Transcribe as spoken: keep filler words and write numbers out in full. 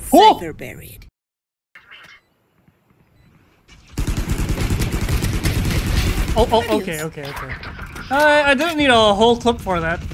Oh! Cypher buried. Oh, oh, okay, okay, okay. I, I didn't need a whole clip for that.